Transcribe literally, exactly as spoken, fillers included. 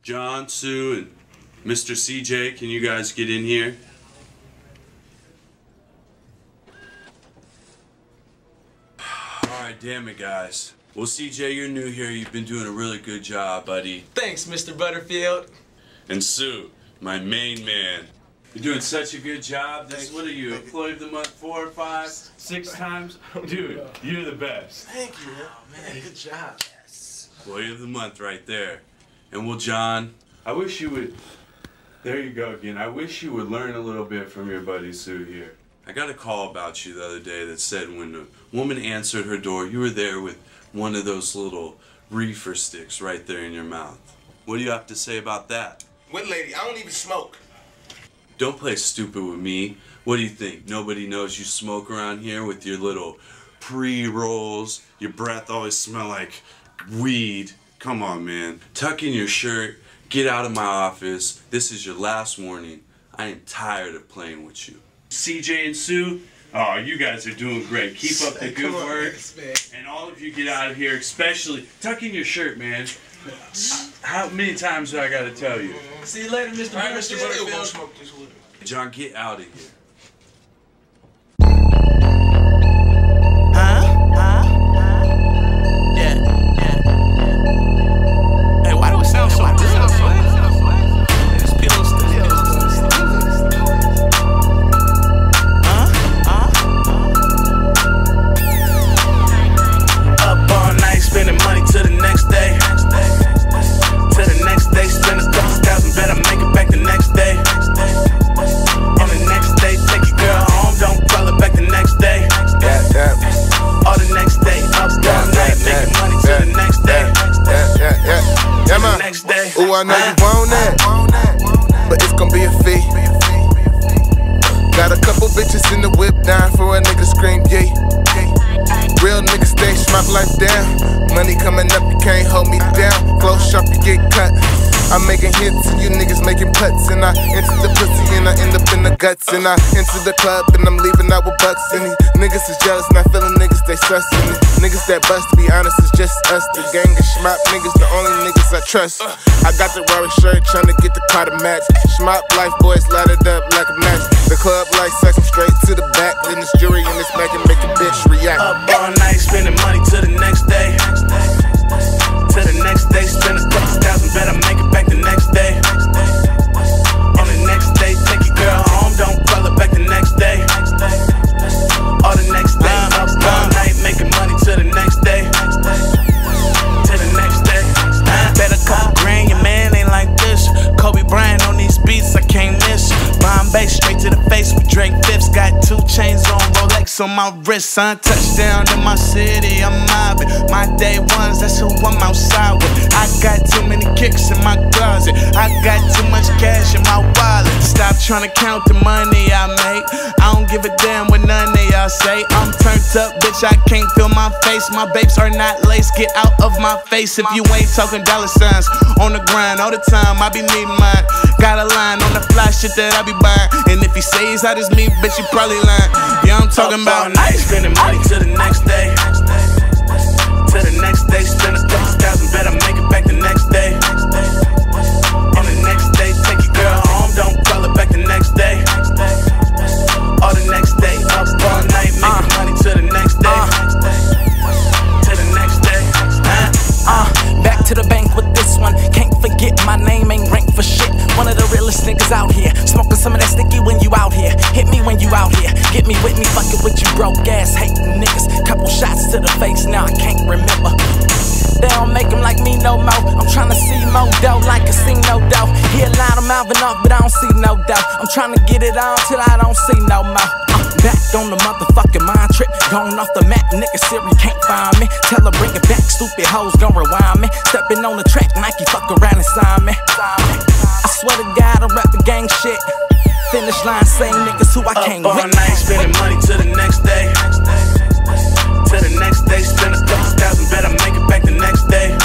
John, Sue, and Mister C J, can you guys get in here? Alright, damn it, guys. Well, C J, you're new here. You've been doing a really good job, buddy. Thanks, Mister Butterfield. And Sue, my main man. You're doing such a good job. This, what are you, employee of the month four or five? Six times? Dude, you're the best. Thank you. Oh, man, good job. Yes. Employee of the month right there. And well, John, I wish you would, there you go again. I wish you would learn a little bit from your buddy Sue here. I got a call about you the other day that said when a woman answered her door, you were there with one of those little reefer sticks right there in your mouth. What do you have to say about that? What lady? I don't even smoke. Don't play stupid with me. What do you think? Nobody knows you smoke around here with your little pre-rolls. Your breath always smell like weed. Come on, man. Tuck in your shirt. Get out of my office. This is your last warning. I am tired of playing with you. C J and Sue, oh, you guys are doing great. Keep up the good work. And all of you get out of here, especially tuck in your shirt, man. How many times do I gotta tell you? See you later, Mister All right, Mister Butterfield. Butterfield. Smoke this with it. John, get out of here. Ooh, I know you want that, but it's gon' be a fee. Got a couple bitches in the whip down for a nigga scream, yeah. Real niggas stay smart life down. Money coming up, you can't hold me down. Close shop, you get cut. I'm making hits and you niggas making putts. And I enter the pussy and I end up in the guts. And I enter the club and I'm leaving out with bucks. And these niggas is jealous, not feeling niggas, they sus. And these niggas that bust, to be honest, it's just us. The gang of schmop niggas, the only niggas I trust. I got the Rory shirt, trying to get the car to match. Schmop life boys lighted up like a match. The club like sex, I'm straight to the back. Then this jury and this back and make a bitch react. Up all night, spending money to the next day. To the next day, spend a couple thousand, better make it back the next day. On the next day, take your girl home, don't call her back the next day. Or the next day, up all night, making money to the next day. To the next day. Better call grand, your man ain't like this. Kobe Bryant on these beats, I can't miss. Bombay straight to the face with Drake Fifths. Got two chains on, Rolex on my wrist, son. Touchdown in my city, I'm mobbing. My day ones, that's who I'm outside with. I got too many kicks in my closet. I got too much cash in my wallet. Stop trying to count the money I make. I don't give a damn what none of y'all say. I'm turned up, bitch, I can't feel my face. My babes are not lace, get out of my face. If you ain't talking dollar signs, on the grind all the time, I be needing mine. Got a line on the fly shit that I be buying. And if he say he's hot as me, bitch, you probably lying. Yeah, I'm talking about night, spending money to the next day. To the next day, spend a couple thousand, better make it back the next day. On the next day, take your girl home, don't call her back the next day. Or the next day, up all night, making money to the next day. To the next day. Uh, back to the bank with this one. Can't forget my name ain't ranked for shit. One of the realest niggas out here. Smoking some of that sticky when you out here. Hit me when you out here. Get me with me, fucking with you broke ass hating niggas. Couple shots to the face, now I can't remember. They don't make them like me no more. I'm tryna see more dough like casino dough. Hear a line of mouthing off, but I don't see no dough. I'm tryna get it on till I don't see no more. Uh, back on the motherfucking mind trip. Going off the map, nigga Siri can't find me. Tell her bring it back, stupid hoes gon' rewind me. Stepping on the track, Nike fuck around and sign me. I swear to God, I rap the gang shit. Finish line, same niggas who I can't Up all win. night, spending money to the next day. To the next day, spend a couple thousand, better make it back the next day.